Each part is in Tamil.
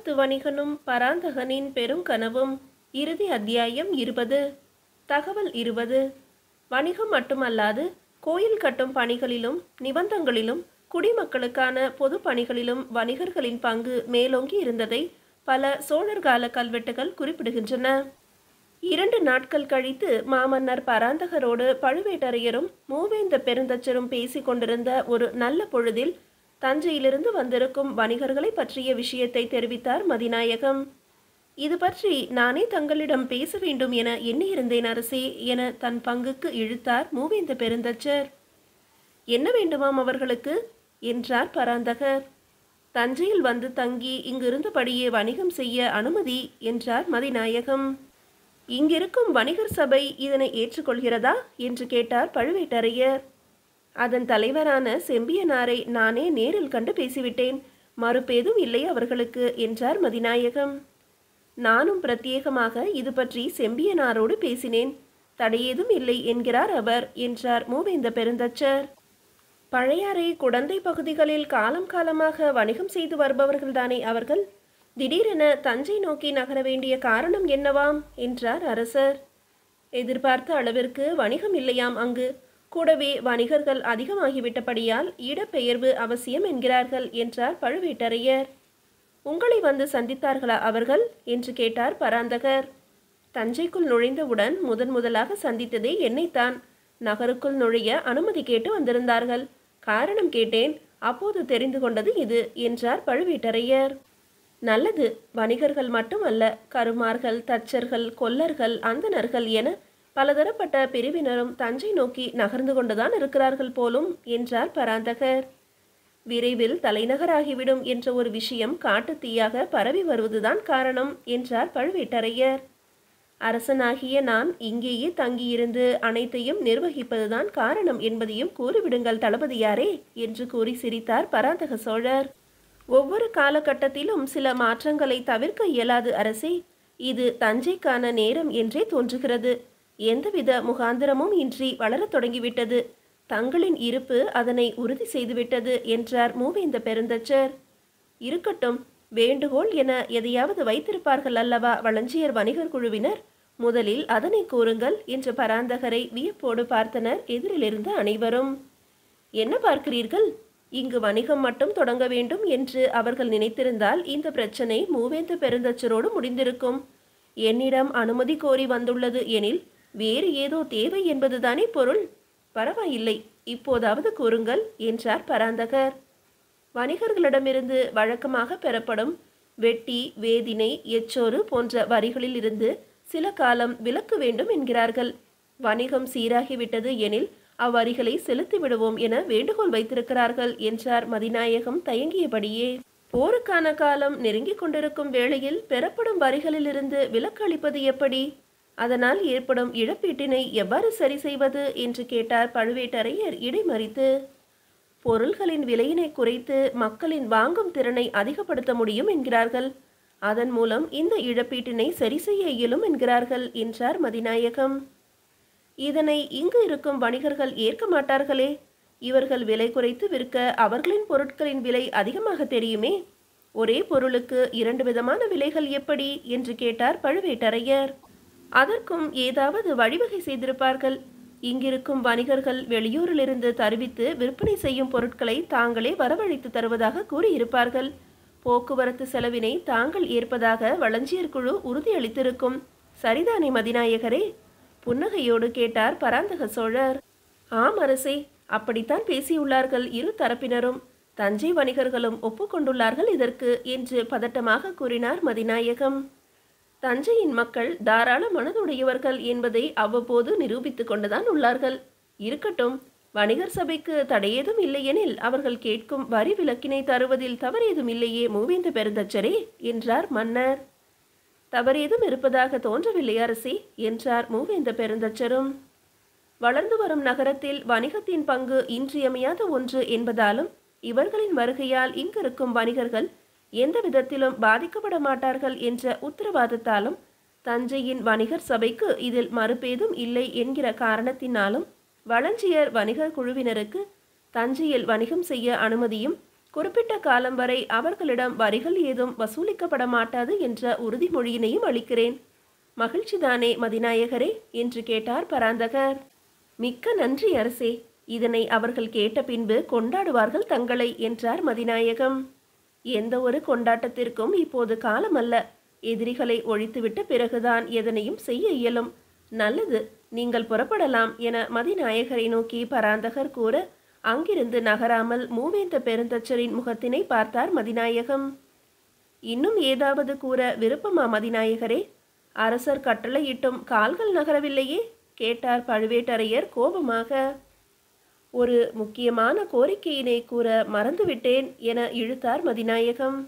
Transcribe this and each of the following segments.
பட்டத்து வணிகனும் பராந்தகனின் பெருங்கனவும். இறுதி அத்தியாயம் 20. தகவல் 20. வணிகம் மட்டுமல்லாது கோயில் கட்டும் பணிகளிலும் நிபந்தங்களிலும் குடிமக்களுக்கான பொது பணிகளிலும் வணிகர்களின் பங்கு மேலோங்கி இருந்ததை பல சோழர் கால கல்வெட்டுகள் குறிப்பிடுகின்றன. 2 நாட்கள் கழித்து மாமன்னர் பராந்தகரோடு பழுவேட்டரையரும் மூவேந்த பெருந்தச்சரும் பேசிக் கொண்டிருந்த ஒரு நல்ல பொழுதில் தஞ்சையிலிருந்து வந்திருக்கும் வணிகர்களை பற்றிய விஷயத்தை தெரிவித்தார் மதிநாயகம். இது பற்றி நானே தங்களிடம் பேச வேண்டும் என எண்ணியிருந்தேன் அரசே என தன் பங்குக்கு இழுத்தார் மூவேந்த பெருந்தச்சர். என்ன வேண்டுமாம் அவர்களுக்கு என்றார் பராந்தகர். தஞ்சையில் வந்து தங்கி இங்கிருந்தபடியே வணிகம் செய்ய அனுமதி என்றார் மதிநாயகம். இங்கிருக்கும் வணிகர் சபை இதனை ஏற்றுக்கொள்கிறதா என்று கேட்டார் பழுவேட்டரையர். அதன் தலைவரான செம்பியனாரை நானே நேரில் கண்டு பேசிவிட்டேன், மறுப்பேதும் இல்லை அவர்களுக்கு என்றார் மதிநாயகம். நானும் பிரத்யேகமாக இது பற்றி செம்பியனாரோடு பேசினேன், தடையேதும் இல்லை என்கிறார் அவர் என்றார் மூவேந்த பெருந்தச்சர். பழையாறை குடந்தை பகுதிகளில் காலம் காலமாக வணிகம் செய்து வருபவர்கள்தானே அவர்கள்? திடீரென தஞ்சை நோக்கி நகர வேண்டிய காரணம் என்னவாம் என்றார் அரசர். எதிர்பார்த்த அளவிற்கு வணிகம் இல்லையாம் அங்கு. கூடவே வணிகர்கள் அதிகமாகிவிட்டபடியால் இடப்பெயர்வு அவசியம் என்கிறார்கள் என்றார் பழுவேட்டரையர். உங்களை வந்து சந்தித்தார்களா அவர்கள் என்று கேட்டார் பராந்தகர். தஞ்சைக்குள் நுழைந்தவுடன் முதலாக சந்தித்ததே என்னைத்தான். நகருக்குள் நுழைய அனுமதி கேட்டு வந்திருந்தார்கள். காரணம் கேட்டேன், அப்போது தெரிந்து கொண்டது இது என்றார் பழுவேட்டரையர். நல்லது. வணிகர்கள் மட்டுமல்ல, கருமார்கள், தச்சர்கள், கொல்லர்கள், அந்தணர்கள் என பலதரப்பட்ட பிரிவினரும் தஞ்சை நோக்கி நகர்ந்து கொண்டுதான் இருக்கிறார்கள் போலும் என்றார் பராந்தகர். விரைவில் தலைநகராகிவிடும் என்ற ஒரு விஷயம் காட்டுத்தீயாக பரவி வருவதுதான் காரணம் என்றார் பழுவேட்டரையர். அரசனாகிய நான் இங்கேயே தங்கியிருந்து அனைத்தையும் நிர்வகிப்பதுதான் காரணம் என்பதையும் கூறிவிடுங்கள் தளபதியாரே என்று கூறி சிரித்தார் பராந்தக சோழர். ஒவ்வொரு காலகட்டத்திலும் சில மாற்றங்களை தவிர்க்க இயலாது அரசே. இது தஞ்சைக்கான நேரம் என்றே தோன்றுகிறது. எந்தவித முகாந்திரமும் இன்றி வளரத் தொடங்கிவிட்டது. தங்களின் இருப்பு அதனை உறுதி செய்துவிட்டது என்றார் மூவேந்த பெருந்தச்சர். இருக்கட்டும், வேண்டுகோள் என எதையாவது வைத்திருப்பார்கள் அல்லவா வளஞ்சியர் வணிகர் குழுவினர்? முதலில் அதனை கூறுங்கள் என்று பராந்தகரை வியப்போடு பார்த்தனர் எதிரிலிருந்த அனைவரும். என்ன பார்க்கிறீர்கள்? இங்கு வணிகம் மட்டும் தொடங்க வேண்டும் என்று அவர்கள் நினைத்திருந்தால் இந்த பிரச்சனை மூவேந்த பெருந்தச்சரோடு முடிந்திருக்கும். என்னிடம் அனுமதி கோரி வந்துள்ளது எனில் வேறு ஏதோ தேவை என்பதுதானே பொருள். பரவாயில்லை, இப்போதாவது கூறுங்கள் என்றார் பராந்தகர். வணிகர்களிடமிருந்து வழக்கமாக பெறப்படும் வெட்டி, வேதினை, எச்சோறு போன்ற வரிகளில் இருந்து சில காலம் விலக்கு வேண்டும் என்கிறார்கள். வணிகம் சீராகிவிட்டது எனில் அவ்வரிகளை செலுத்தி விடுவோம் என வேண்டுகோள் வைத்திருக்கிறார்கள் என்றார் மதிநாயகம் தயங்கியபடியே. போருக்கான காலம் நெருங்கிக் கொண்டிருக்கும் வேளையில் பெறப்படும் வரிகளிலிருந்து விலக்கு அளிப்பது எப்படி? அதனால் ஏற்படும் இழப்பீட்டினை எவ்வாறு சரி செய்வது என்று கேட்டார் பழுவேட்டரையர் இடைமறித்து. பொருள்களின் விலையினை குறைத்து மக்களின் வாங்கும் திறனை அதிகப்படுத்த முடியும் என்கிறார்கள். அதன் மூலம் இந்த இழப்பீட்டினை சரி செய்ய இயலும் என்கிறார்கள் என்றார் மதிநாயகம். இதனை இங்கு இருக்கும் வணிகர்கள் ஏற்க மாட்டார்களே. இவர்கள் விலை குறைத்து விற்க அவர்களின் பொருட்களின் விலை அதிகமாக தெரியுமே. ஒரே பொருளுக்கு 2 விதமான விலைகள் எப்படி என்று கேட்டார் பழுவேட்டரையர். அதற்கும் ஏதாவது வழிவகை செய்திருப்பார்கள். இங்கிருக்கும் வணிகர்கள் வெளியூரிலிருந்து தருவித்து விற்பனை செய்யும் பொருட்களை தாங்களே வரவழைத்து தருவதாக கூறியிருப்பார்கள். போக்குவரத்து செலவினை தாங்கள் ஏற்பதாக வளஞ்சியர் குழு உறுதியளித்திருக்கும். சரிதானே மதிநாயகரே? புன்னகையோடு கேட்டார் பராந்தக சோழர். ஆம் அரசே, அப்படித்தான் பேசியுள்ளார்கள் இரு தரப்பினரும். தஞ்சை வணிகர்களும் ஒப்புக்கொண்டுள்ளார்கள் இதற்கு என்று பதட்டமாக கூறினார் மதிநாயகம். தஞ்சையின் மக்கள் தாராள மனதுடையவர்கள் என்பதை அவ்வப்போது நிரூபித்துக் கொண்டுதான் உள்ளார்கள். இருக்கட்டும், வணிகர் சபைக்கு தடையேதும் இல்லையெனில் அவர்கள் கேட்கும் வரி விலக்கினை தருவதில் தவறேதும் இல்லையே மூவேந்த பெருந்தச்சரே என்றார் மன்னர். தவறேதும் இருப்பதாக தோன்றவில்லை அரசே என்றார் மூவேந்த பெருந்தச்சரும். வளர்ந்து வரும் நகரத்தில் வணிகத்தின் பங்கு இன்றியமையாத ஒன்று என்பதாலும் இவர்களின் வருகையால் இங்கிருக்கும் வணிகர்கள் எந்த விதத்திலும் பாதிக்கப்பட மாட்டார்கள் என்ற உத்தரவாதத்தாலும் தஞ்சையின் வணிகர் சபைக்கு இதில் மறுப்பேதும் இல்லை என்கிற காரணத்தினாலும் வளஞ்சியர் வணிகர் குழுவினருக்கு தஞ்சையில் வணிகம் செய்ய அனுமதியும் குறிப்பிட்ட காலம் வரை அவர்களிடம் வரிகள் ஏதும் வசூலிக்கப்பட மாட்டாது என்ற உறுதிமொழியினையும் அளிக்கிறேன். மகிழ்ச்சிதானே மதிநாயகரே என்று கேட்டார் பராந்தகர். மிக்க நன்றி அரசே. இதனை அவர்கள் கேட்ட பின்பு கொண்டாடுவார்கள் தங்களை என்றார் மதிநாயகம். எந்த ஒரு கொண்டாட்டத்திற்கும் இப்போது காலமல்ல. எதிரிகளை ஒழித்துவிட்ட பிறகுதான் எதனையும் செய்ய இயலும். நல்லது, நீங்கள் புறப்படலாம் என மதிநாயகரை நோக்கி பராந்தகர் கூற அங்கிருந்து நகராமல் மூவேந்த பெருந்தச்சரின் முகத்தினை பார்த்தார் மதிநாயகம். இன்னும் ஏதாவது கூற விருப்பமா மதிநாயகரே? அரசர் கட்டளையிட்டும் கால்கள் நகரவில்லையே கேட்டார் பழுவேட்டரையர் கோபமாக. ஒரு முக்கியமான கோரிக்கையினை கூற மறந்துவிட்டேன் என இழுத்தார் மதிநாயகம்.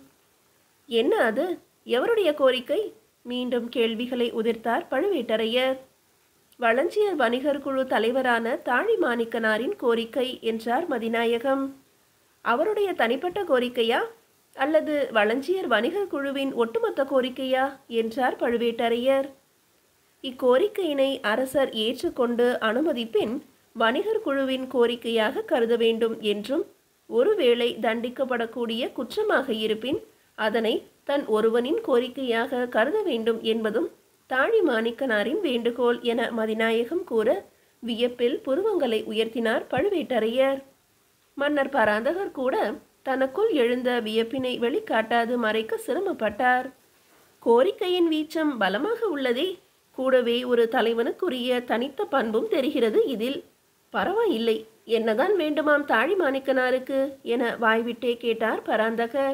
என்ன அது? எவருடைய கோரிக்கை? மீண்டும் கேள்விகளை உதிர்த்தார் பழுவேட்டரையர். வளஞ்சியர் வணிகர் குழு தலைவரான தாழிமாணிக்கனாரின் கோரிக்கை என்றார் மதிநாயகம். அவருடைய தனிப்பட்ட கோரிக்கையா அல்லது வளஞ்சியர் வணிகர் குழுவின் ஒட்டுமொத்த கோரிக்கையா என்றார் பழுவேட்டரையர். இக்கோரிக்கையினை அரசர் ஏற்றுக்கொண்டு அனுமதிப்பின் வணிகர் குழுவின் கோரிக்கையாக கருத வேண்டும் என்றும், ஒருவேளை தண்டிக்கப்படக்கூடிய குற்றமாக இருப்பின் அதனை தன் ஒருவனின் கோரிக்கையாக கருத வேண்டும் என்பதும் தாழிமாணிக்கனாரின் வேண்டுகோள் என மதிநாயகம் கூற வியப்பில் புருவங்களை உயர்த்தினார் பழுவேட்டரையர். மன்னர் பராந்தகர் கூட தனக்குள் எழுந்த வியப்பினை வெளிக்காட்டாது மறைக்க சிரமப்பட்டார். கோரிக்கையின் வீச்சம் பலமாக உள்ளதே, கூடவே ஒரு தலைவனுக்குரிய தனித்த பண்பும் தெரிகிறது இதில். பரவாயில்லை, என்னதான் வேண்டுமாம் தாழிமாணிக்கனாருக்கு என வாய்விட்டே கேட்டார் பராந்தகர்.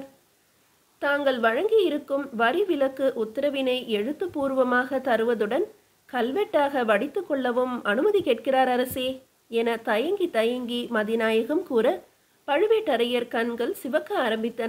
தாங்கள் வழங்கியிருக்கும் வரி விலக்கு உத்தரவினை எழுத்துப்பூர்வமாக தருவதுடன் கல்வெட்டாக வடித்து கொள்ளவும் அனுமதி கேட்கிறார் அரசே என தயங்கி தயங்கி மதிநாயகம் கூற பழுவேட்டரையர் கண்கள் சிவக்க ஆரம்பித்தன.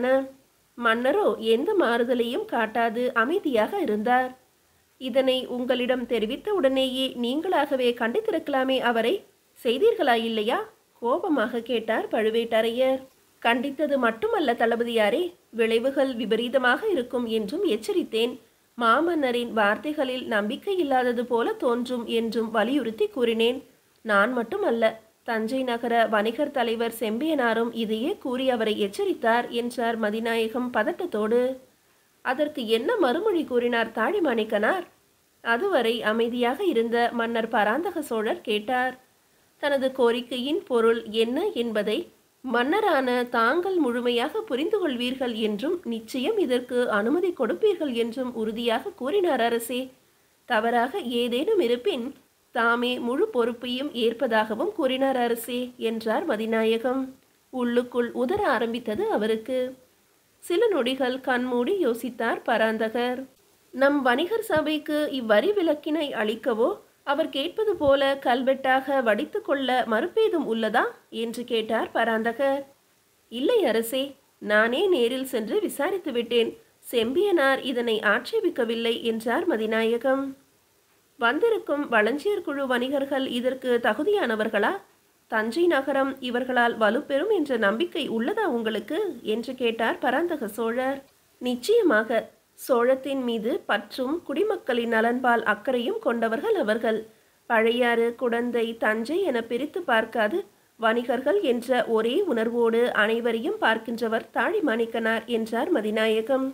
மன்னரோ எந்த மாறுதலையும் காட்டாது அமைதியாக இருந்தார். இதனை உங்களிடம் தெரிவித்த உடனேயே நீங்களாகவே கண்டித்திருக்கலாமே அவரை, செய்தீர்களா இல்லையா? கோபமாக கேட்டார் பழுவேட்டரையர். கண்டித்தது மட்டுமல்ல தளபதியாரே, விளைவுகள் விபரீதமாக இருக்கும் என்றும் எச்சரித்தேன். மாமன்னரின் வார்த்தைகளில் நம்பிக்கை இல்லாதது போல தோன்றும் என்றும் வலியுறுத்தி கூறினேன். நான் மட்டுமல்ல, தஞ்சை நகர வணிகர் தலைவர் செம்பியனாரும் இதையே கூறி அவரை எச்சரித்தார் என்றார் மதிநாயகம் பதட்டத்தோடு. அதற்கு என்ன மறுமொழி கூறினார் தாழிமாணிக்கனார்? அதுவரை அமைதியாக இருந்த மன்னர் பராந்தக சோழர் கேட்டார். தனது கோரிக்கையின் பொருள் என்ன என்பதை மன்னரான தாங்கள் முழுமையாக புரிந்து கொள்வீர்கள் என்றும் நிச்சயம் இதற்கு அனுமதி கொடுப்பீர்கள் என்றும் உறுதியாக கூறினார் அரசே. தவறாக ஏதேனும் இருப்பின் தாமே முழு பொறுப்பையும் ஏற்பதாகவும் கூறினார் அரசே என்றார் மதிநாயகம். உள்ளுக்குள் உதற ஆரம்பித்தது அவருக்கு. சில நொடிகள் கண்மூடி யோசித்தார் பராந்தகர். நம் வணிகர் சபைக்கு இவ்வரி விலக்கினை அளிக்கவோ அவர் கேட்பது போல கல்வெட்டாக வடித்து கொள்ள மறுப்பேதும் உள்ளதா என்று கேட்டார் பராந்தகர். இல்லை அரசே, நானே நேரில் சென்று விசாரித்து விட்டேன். செம்பியனார் இதனை ஆட்சேபிக்கவில்லை என்றார் மதிநாயகம். வந்திருக்கும் வளஞ்சியர் குழு வணிகர்கள் இதற்கு தகுதியானவர்களா? தஞ்சை நகரம் இவர்களால் வலுப்பெறும் என்ற நம்பிக்கை உள்ளதா உங்களுக்கு என்று கேட்டார் பராந்தக சோழர். நிச்சயமாக. சோழத்தின் மீது பற்றும் குடிமக்களின் நலன்பால் அக்கறையும் கொண்டவர்கள் அவர்கள். பழையாறு, குடந்தை, தஞ்சை என பிரித்து பார்க்காது வணிகர்கள் என்ற ஒரே உணர்வோடு அனைவரையும் பார்க்கின்றவர் தாழிமாணிக்கனார் என்றார் மதிநாயகம்.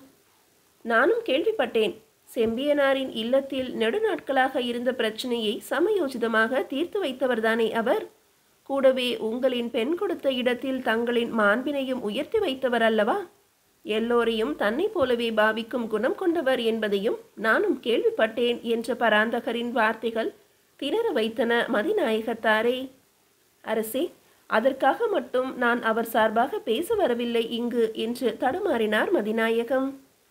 நானும் கேள்விப்பட்டேன். செம்பியனாரின் இல்லத்தில் நெடுநாட்களாக இருந்த பிரச்சனையை சமயோசிதமாக தீர்த்து வைத்தவர்தானே அவர். கூடவே உங்களின் பெண் கொடுத்த இடத்தில் தங்களின் மாண்பினையும் உயர்த்தி வைத்தவர் அல்லவா? எல்லோரையும் தன்னை போலவே பாவிக்கும் குணம் கொண்டவர் என்பதையும் நானும் கேள்விப்பட்டேன் என்ற பராந்தகரின் வார்த்தைகள் திணற வைத்தன மதிநாயகத்தாரே. அரசே, அதற்காக மட்டும் நான் அவர் சார்பாக பேச வரவில்லை இங்கு என்று தடுமாறினார் மதிநாயகம்.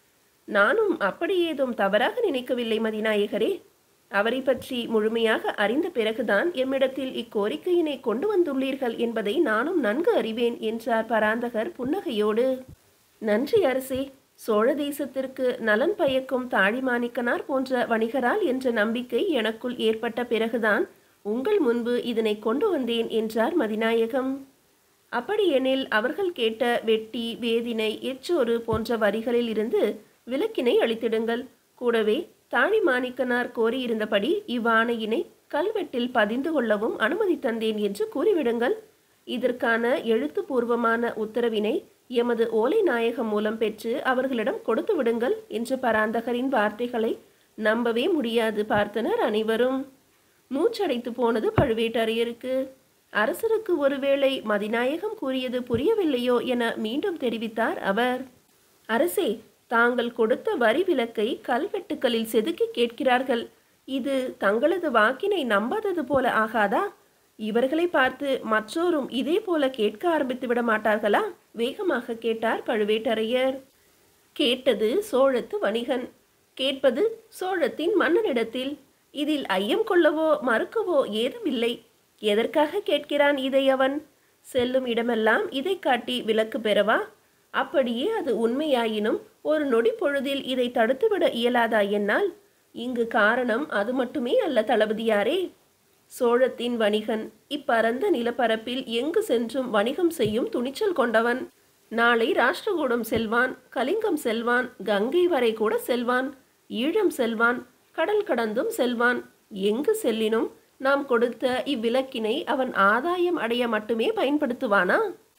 நானும் அப்படி ஏதும் தவறாக நினைக்கவில்லை மதிநாயகரே. அவரை பற்றி முழுமையாக அறிந்த பிறகுதான் எம்மிடத்தில் இக்கோரிக்கையினை கொண்டு வந்துள்ளீர்கள் என்பதை நானும் நன்கு அறிவேன் என்றார் பராந்தகர் புன்னகையோடு. நன்றி அரசே. சோழ தேசத்திற்கு நலன் பயக்கும் தாழிமாணிக்கனார் போன்ற வணிகரால் என்ற நம்பிக்கை எனக்குள் ஏற்பட்ட பிறகுதான் உங்கள் முன்பு இதனை கொண்டு வந்தேன் என்றார் மதிநாயகம். அப்படியெனில் அவர்கள் கேட்ட வெட்டி, வேதினை, எச்சோறு போன்ற வரிகளில் இருந்து விலக்கினை அளித்திடுங்கள். கூடவே தாழிமாணிக்கனார் கோரியிருந்தபடி இவ்வாணையினை கல்வெட்டில் பதிந்து கொள்ளவும் அனுமதி தந்தேன் என்று கூறிவிடுங்கள். இதற்கான எழுத்துப்பூர்வமான உத்தரவினை எமது ஓலை நாயகம் மூலம் பெற்று அவர்களிடம் கொடுத்து விடுங்கள் என்ற பராந்தகரின் வார்த்தைகளை நம்பவே முடியாது பார்த்தனர் அனைவரும். மூச்சடைத்து போனது பழுவேட்டரையருக்கு. அரசருக்கு ஒருவேளை மதிநாயகம் கூறியது புரியவில்லையோ என மீண்டும் தெரிவித்தார் அவர். அரசே, தாங்கள் கொடுத்த வரி விலக்கை கல்வெட்டுக்களில் செதுக்கி கேட்கிறார்கள். இது தங்களது வாக்கினை நம்பாதது போல ஆகாதா? இவர்களை பார்த்து மற்றோரும் இதே போல கேட்க ஆரம்பித்து விட மாட்டார்களா? வேகமாக கேட்டார் பழுவேட்டரையர். கேட்டது சோழத்து வணிகன், கேட்பது சோழத்தின் மன்னனிடத்தில். இதில் ஐயம் கொள்ளவோ மறுக்கவோ ஏதுமில்லை. எதற்காக கேட்கிறான் இதை அவன்? செல்லும் இடமெல்லாம் இதை காட்டி விலக்கு பெறவா? அப்படியே அது உண்மையாயினும் ஒரு நொடி பொழுதில் இதை தடுத்துவிட இயலாதா என்னால்? இங்கு காரணம் அது மட்டுமே அல்ல தளபதியாரே. சோழத்தின் வணிகன் இப்பரந்த நிலப்பரப்பில் எங்கு சென்றும் வணிகம் செய்யும் துணிச்சல் கொண்டவன். நாளை ராஷ்டிரகூடம் செல்வான், கலிங்கம் செல்வான், கங்கை வரை கூட செல்வான், ஈழம் செல்வான், கடல் கடந்தும் செல்வான். எங்கு செல்லினும் நாம் கொடுத்த இவ்விலக்கினை அவன் ஆதாயம் அடைய மட்டுமே பயன்படுத்துவானா?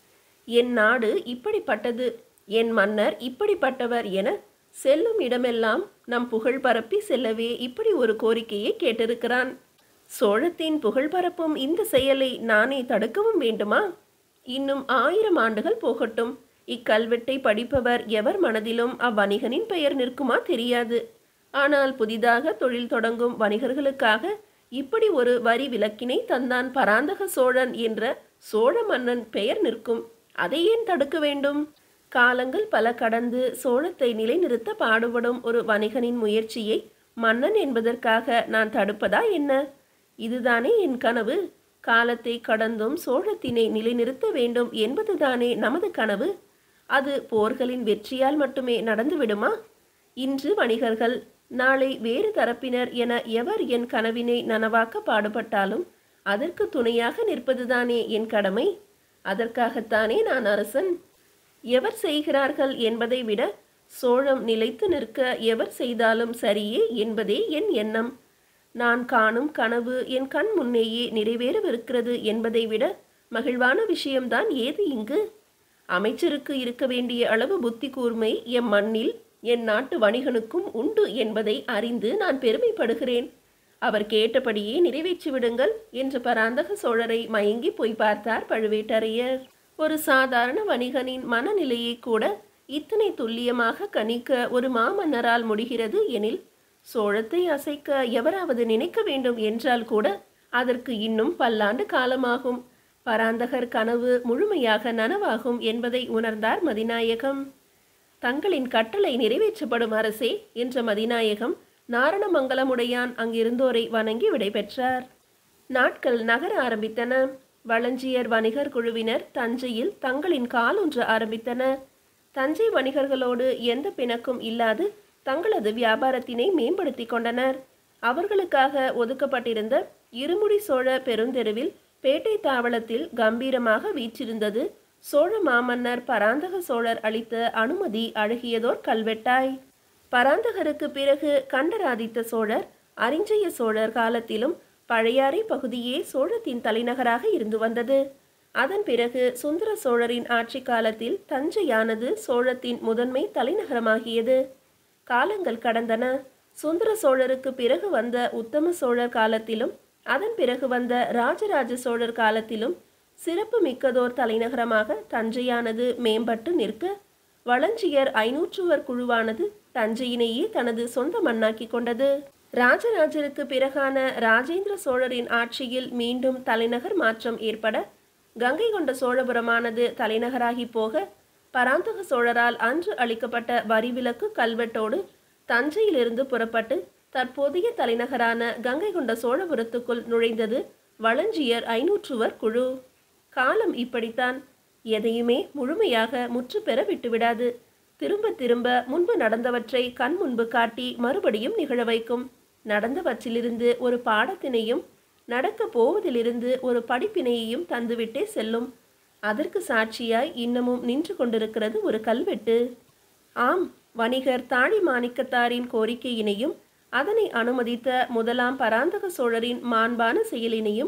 என் நாடு இப்படிப்பட்டது, என் மன்னர் இப்படிப்பட்டவர் என செல்லும் இடமெல்லாம் நம் புகழ் பரப்பி செல்லவே இப்படி ஒரு கோரிக்கையை கேட்டிருக்கிறான். சோழத்தின் புகழ் பரப்பும் இந்த செயலை நானே தடுக்கவும் வேண்டுமா? இன்னும் 1000 ஆண்டுகள் போகட்டும், இக்கல்வெட்டை படிப்பவர் எவர் மனதிலும் அவ்வணிகனின் பெயர் நிற்குமா தெரியாது. ஆனால் புதிதாக தொழில் தொடங்கும் வணிகர்களுக்காக இப்படி ஒரு வரி விலக்கினை தந்தான் பராந்தக சோழன் என்ற சோழ மன்னன் பெயர் நிற்கும். அதை ஏன் தடுக்க வேண்டும்? காலங்கள் பல கடந்து சோழத்தை நிலைநிறுத்த பாடுபடும் ஒரு வணிகனின் முயற்சியை மன்னன் என்பதற்காக நான் தடுப்பதா என்ன? இதுதானே என் கனவு. காலத்தை கடந்தும் சோழத்தினை நிலைநிறுத்த வேண்டும் என்பதுதானே நமது கனவு. அது போர்களின் வெற்றியால் மட்டுமே நடந்துவிடுமா? இன்று வணிகர்கள், நாளை வேறு தரப்பினர் என எவர் என் கனவினை நனவாக்க பாடுபட்டாலும் அதற்கு துணையாக நிற்பதுதானே என் கடமை. அதற்காகத்தானே நான் அரசன். எவர் செய்கிறார்கள் என்பதை விட சோழம் நிலைத்து நிற்க எவர் செய்தாலும் சரியே என்பதே என் எண்ணம். நான் காணும் கனவு என் கண் முன்னேயே நிறைவேறவிருக்கிறது என்பதை விட மகிழ்வான விஷயம்தான் ஏது இங்கு? அமைச்சருக்கு இருக்க வேண்டிய அளவு புத்தி கூர்மை எம் மண்ணில் என் நாட்டு வணிகனுக்கும் உண்டு என்பதை அறிந்து நான் பெருமைப்படுகிறேன். அவர் கேட்டபடியே நிறைவேற்றி விடுங்கள் என்று பராந்தக சோழரை மயங்கி போய் பார்த்தார் பழுவேட்டரையர். ஒரு சாதாரண வணிகனின் மனநிலையை கூட இத்தனை துல்லியமாக கணிக்க ஒரு மாமன்னரால் முடிகிறது எனில், சோழத்தை அசைக்க எவராவது நினைக்க வேண்டும் என்றால் கூட அதற்கு இன்னும் பல்லாண்டு காலமாகும். பராந்தகர் கனவு முழுமையாக நனவாகும் என்பதை உணர்ந்தார் மதிநாயகம். தங்களின் கட்டளை நிறைவேற்றப்படும் அரசே என்ற மதிநாயகம் நாரணமங்கலமுடையான் அங்கிருந்தோரை வணங்கி விடைபெற்றார். நாட்கள் நகர ஆரம்பித்தன. வளஞ்சியர் வணிகர் குழுவினர் தஞ்சையில் தங்களின் காலூன்ற ஆரம்பித்தனர். தஞ்சை வணிகர்களோடு எந்த பிணக்கும் இல்லாது தங்களது வியாபாரத்தினை மேம்படுத்தி கொண்டனர். அவர்களுக்காக ஒதுக்கப்பட்டிருந்த இருமுடி சோழ பெருந்தெருவில் பேட்டை தாவளத்தில் கம்பீரமாக வீற்றிருந்தது சோழ மாமன்னர் பராந்தக சோழர் அளித்த அனுமதி அழகியதோர் கல்வெட்டாய். பராந்தகருக்கு பிறகு கண்டராதித்த சோழர், அரிஞ்சய சோழர் காலத்திலும் பழையாறை பகுதியே சோழத்தின் தலைநகராக இருந்து வந்தது. அதன் பிறகு சுந்தர சோழரின் ஆட்சி காலத்தில் தஞ்சையானது சோழத்தின் முதன்மை தலைநகரமாகியது. காலங்கள் கடந்தன. சுந்தர சோழருக்கு பிறகு வந்த உத்தம சோழர் காலத்திலும் அதன் பிறகு வந்த ராஜராஜ சோழர் காலத்திலும் சிறப்பு மிக்கதோர் தலைநகரமாக தஞ்சையானது மேம்பட்டு நிற்க, வளஞ்சியர் 500 குழுவானது தஞ்சையினையே தனது சொந்த மண்ணாக்கி கொண்டது. ராஜராஜருக்கு பிறகான ராஜேந்திர சோழரின் ஆட்சியில் மீண்டும் தலைநகர் மாற்றம் ஏற்பட, கங்கை கொண்ட சோழபுரமானது தலைநகராகி போக, பராந்தக சோழரால் அன்று அளிக்கப்பட்ட வரிவிலக்கு கல்வெட்டோடு தஞ்சையிலிருந்து புறப்பட்டு தற்போதைய தலைநகரான கங்கை கொண்ட சோழபுரத்துக்குள் நுழைந்தது வளஞ்சியர் 500 குழு. காலம் இப்படித்தான். எதையுமே முழுமையாக முற்று பெற விட்டுவிடாது. திரும்ப திரும்ப முன்பு நடந்தவற்றை கண் முன்பு காட்டி மறுபடியும் நிகழ வைக்கும். நடந்தவற்றிலிருந்து ஒரு பாடத்தினையும் நடக்க போவதிலிருந்து ஒரு படிப்பினையையும் தந்துவிட்டே செல்லும். அதற்கு சாட்சியாய் இன்னமும் நின்று கொண்டிருக்கிறது ஒரு கல்வெட்டு. ஆம், வணிகர் தாழி மாணிக்கத்தாரின் கோரிக்கையினையும் அதனை அனுமதித்த முதலாம் பராந்தக சோழரின் மாண்பான செயலினையும்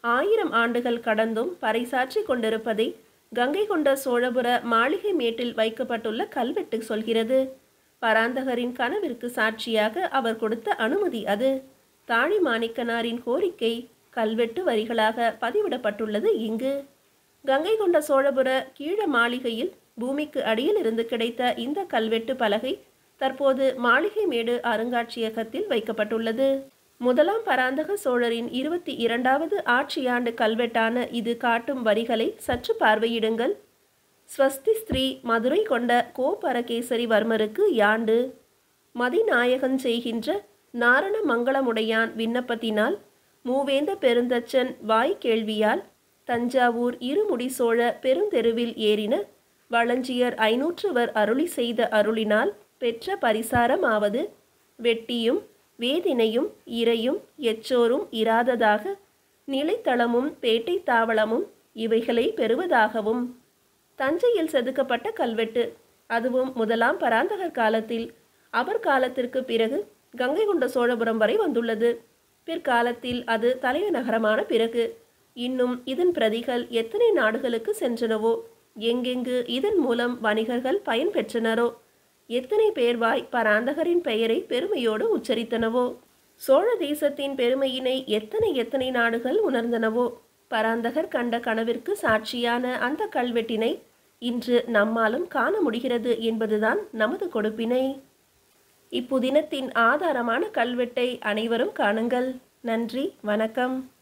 1000 ஆண்டுகள் கடந்தும் பறைசாற்றி கொண்டிருப்பதை கங்கை கொண்ட சோழபுர மாளிகை மேட்டில் வைக்கப்பட்டுள்ள கல்வெட்டு சொல்கிறது. பராந்தகரின் கனவிற்கு சாட்சியாக அவர் கொடுத்த அனுமதி அது. தாழி மாணிக்கனாரின் கோரிக்கை கல்வெட்டு வரிகளாக பதிவிடப்பட்டுள்ளது இங்கு. கங்கை கொண்ட சோழபுர கீழ மாளிகையில் பூமிக்கு அடியில் இருந்து கிடைத்த இந்த கல்வெட்டு பலகை தற்போது மாளிகை மேடு அருங்காட்சியகத்தில் வைக்கப்பட்டுள்ளது. முதலாம் பராந்தக சோழரின் 22வது ஆட்சியாண்டு கல்வெட்டான இது காட்டும் வரிகளை சற்று பார்வையிடுங்கள். ஸ்வஸ்தி ஸ்திரீ மதுரை கொண்ட கோபரகேசரி வர்மருக்கு யாண்டு மதிநாயகன் செய்கின்ற நாரண மங்களமுடையான் விண்ணப்பத்தினால் மூவேந்த பெருந்தச்சன் வாய் கேள்வியால் தஞ்சாவூர் இருமுடி சோழ பெருந்தெருவில் ஏறின வளஞ்சியர் 500வர் அருளி செய்த அருளினால் பெற்ற பரிசாரமாவது வெட்டியும் வேதினையும் இறையும் எச்சோரும் இராததாக நிலைத்தளமும் பேட்டை தாவளமும் இவைகளை பெறுவதாகவும். தஞ்சையில் செதுக்கப்பட்ட கல்வெட்டு, அதுவும் முதலாம் பராந்தகர் காலத்தில். அவர் காலத்திற்கு பிறகு கங்கை கொண்ட சோழபுரம் வரை வந்துள்ளது. பிற்காலத்தில் அது தலைநகரமான பிறகு இன்னும் இதன் பிரதிகள் எத்தனை நாடுகளுக்கு சென்றனவோ, எங்கெங்கு இதன் மூலம் வணிகர்கள் பயன்பெற்றனரோ, எத்தனை பேர்வாய் பராந்தகரின் பெயரை பெருமையோடு உச்சரித்தனவோ, சோழ தேசத்தின் பெருமையினை எத்தனை நாடுகள் உணர்ந்தனவோ. பராந்தகர் கண்ட கனவிற்கு சாட்சியான அந்த கல்வெட்டினை இன்று நம்மாலும் காண முடிகிறது என்பதுதான் நமது கொடுப்பினை. இப்புதினத்தின் ஆதாரமான கல்வெட்டை அனைவரும் காணுங்கள். நன்றி, வணக்கம்.